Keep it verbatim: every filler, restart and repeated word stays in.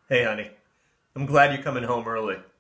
Hey, honey. I'm glad you're coming home early.